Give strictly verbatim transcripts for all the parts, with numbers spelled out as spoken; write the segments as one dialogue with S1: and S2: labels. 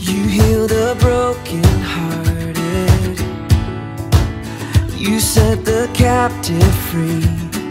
S1: You heal the broken-hearted. You set the captive free.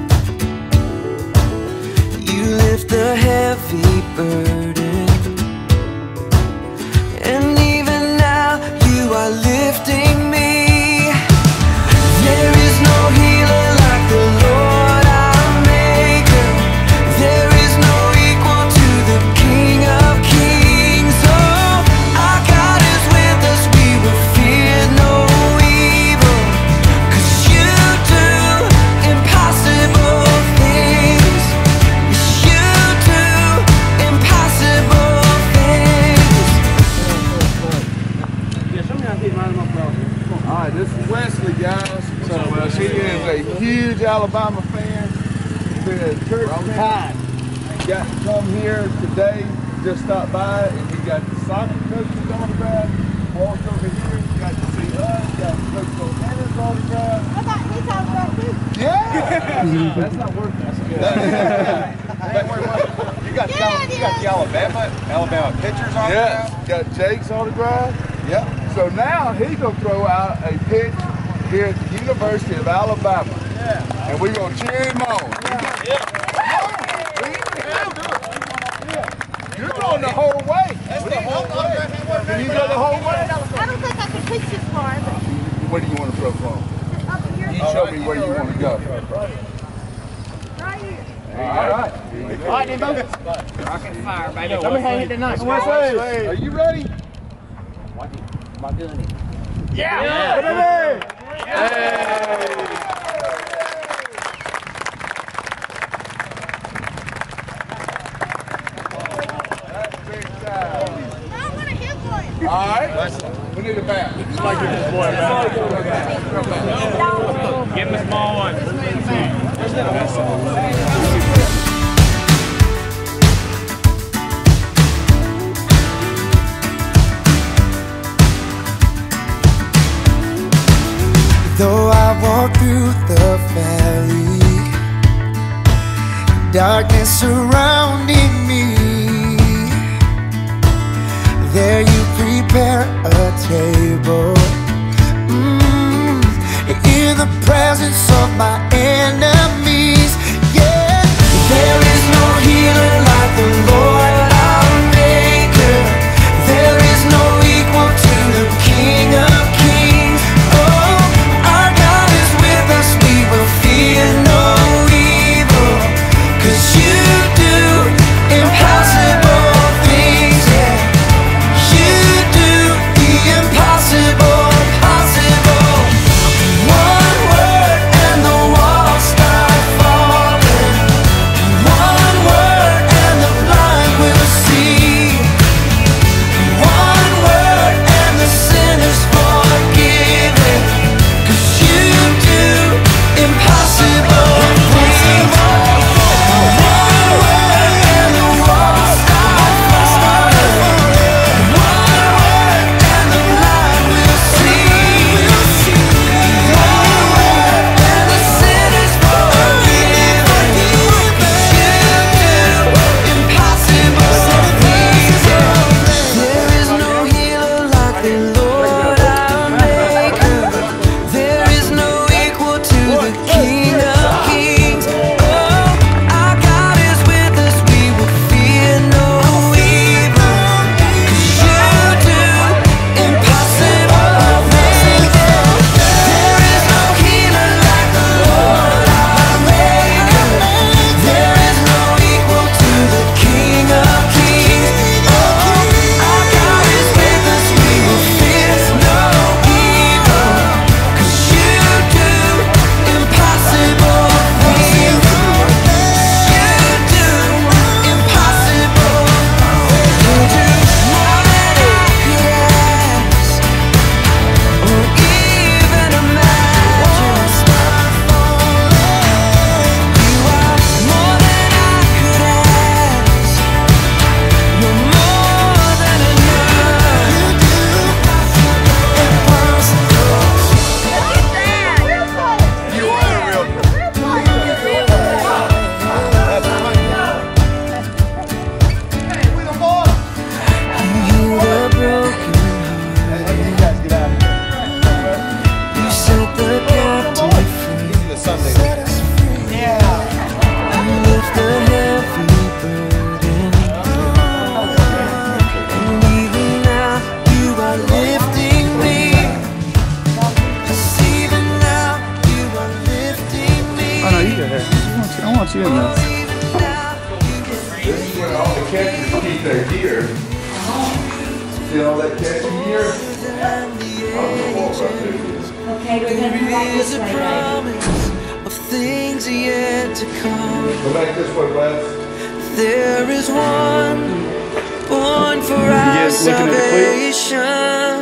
S1: You lift the heavy burden. And even now you are lifting me. There is no healer like the Lord our Maker. There is no equal to the King of Kings. Oh, our God is with us, we will fear no evil. 'Cause you do impossible things. Yes, you do impossible things.
S2: Alright, this is Wesley, guys. So uh, he is a huge Alabama fan. He's been at church time. Got to come here today, just stopped by, and he got the soccer coach's autograph. Walked over here, got to see us, got Coach O'Hara's autograph.
S3: I thought his autograph too.
S2: Yeah! That's not working. That's good.
S4: You got,
S3: Yeah,
S4: the, you got the Alabama, Alabama pitchers on
S2: Yeah, got Jake's autograph.
S4: Yep.
S2: So now he's going to throw out a pitch here at the University of Alabama. Yeah. And we're going to cheer him on. Yeah. Yeah. You're going the whole way.
S4: That's the whole way.
S2: Can you go the whole way?
S3: I don't think I can pitch this far, but
S2: Where do you want to throw from?
S3: up here.
S2: You show me where you want to go.
S3: Right here.
S2: All right.
S5: All right, then, both. Rocket fire, baby. Come and hang it tonight.
S2: Wesley, are you ready?
S5: Am I doing it?
S2: Yeah! Yeah. Hey. All right, we need a bat. Just like give this boy a bat.
S6: Give him a small one.
S1: Though I walk through the valley, darkness surrounding me, there you prepare a table mm, in the presence of my enemies. Yeah, there is no healer like the Lord our Maker. There is no equal to the King of Kings. Oh, our God is with us, we will fear no evil. 'Cause you do impossible things, yeah. You do the impossible possible. One word and the walls start
S2: See all that catchy here?
S6: Okay, we're going to come back this way, baby.
S1: Of things yet to come.
S2: Go back this way, Wes.
S1: There is one born for our salvation.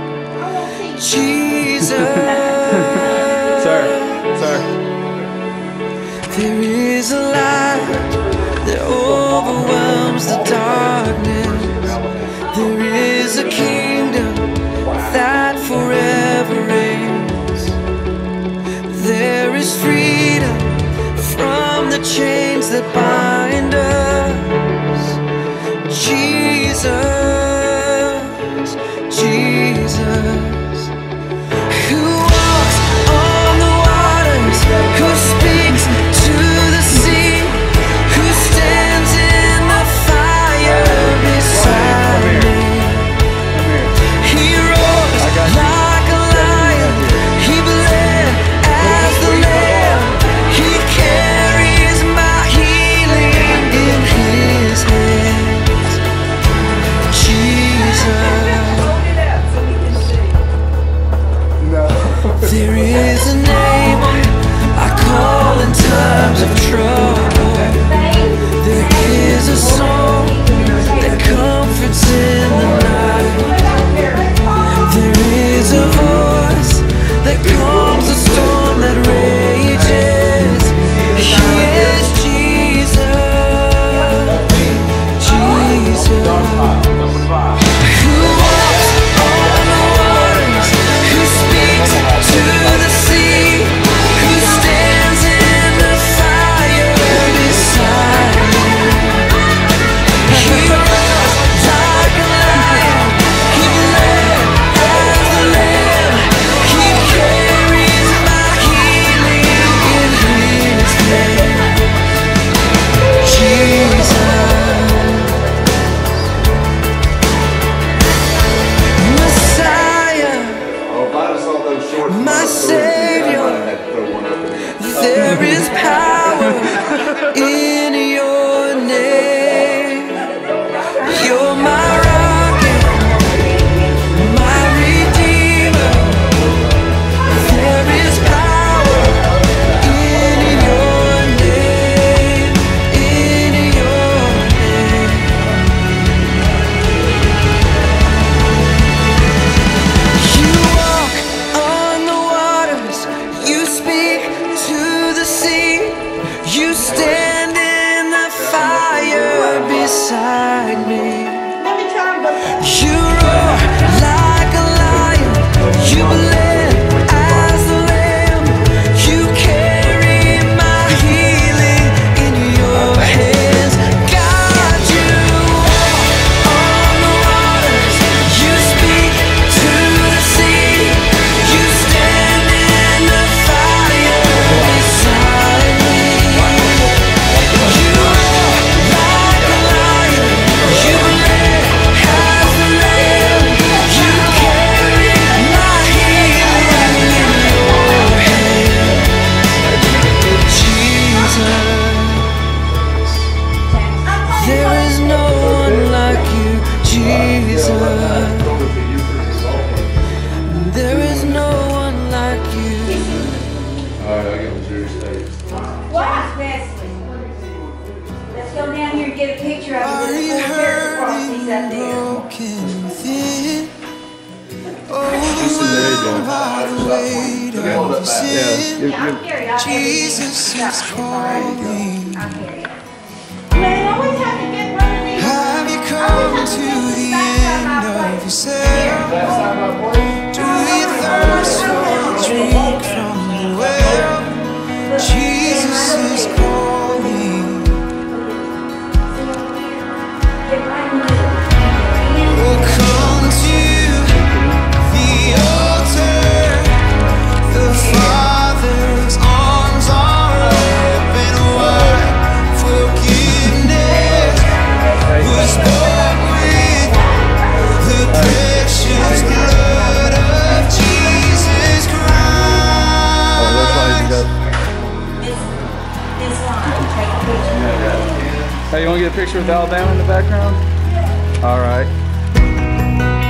S1: Jesus.
S7: Sir, sir.
S1: There is a light that overwhelms the darkness. There is a kingdom that forever reigns. There is freedom from the chains that bind us. Jesus, Jesus, who walks on the waters, who speaks to the sea, who stands in the fire beside me. He roars like a lion, he bled as the lamb, he carries my healing in his hands. Jesus. There is a name I call in times of trouble. There is a song that comforts in the night. There is a voice that calms the storm that rages. He is Jesus, Jesus. Who walks on the waters, who speaks to the sea, who stands in the fire beside me. He roars like a lion, he bled as the lamb, he carries my healing in his hands. Jesus, Messiah, my Savior, there is power in your name. You're my rocket, my Redeemer. There is power in your name, in your name. You walk on the waters, you speak to the sea, you stand in the fire beside me.
S3: Let me try and go.
S1: You roar like a lion, you bled as the lamb, you carry my healing in your hands. God, you walk on the waters, you speak to the sea, you stand in the fire beside me. You roar like a lion, you bled as the lamb, you carry my healing in your hands. Jesus, there is no one like you, Jesus. There is no one like you.
S2: Alright, I'll give him Jerry State.
S6: Watch Wesley. Let's go down here and get a picture of
S1: Are
S6: him.
S1: you
S6: There's a full Santa Claus.
S1: hurting
S6: He's up
S1: and
S6: there.
S1: broken within? Overwhelmed by the weight of sin.
S6: Yeah, I'll carry it. I'll carry it.
S1: Jesus is calling.
S6: I'll carry it.
S3: Man, I always have to get one of these.
S1: Have you come to the end of yourself? Do you thirst for a drink from the well? Jesus is calling. Oh, come to the altar. The Father's arms are open wide. Forgiveness was bought with the precious blood of Jesus Christ.
S6: This line, take a picture.
S7: Hey, you want to get a picture with Alabama in the background? All right.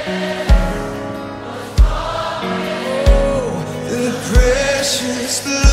S1: The precious blood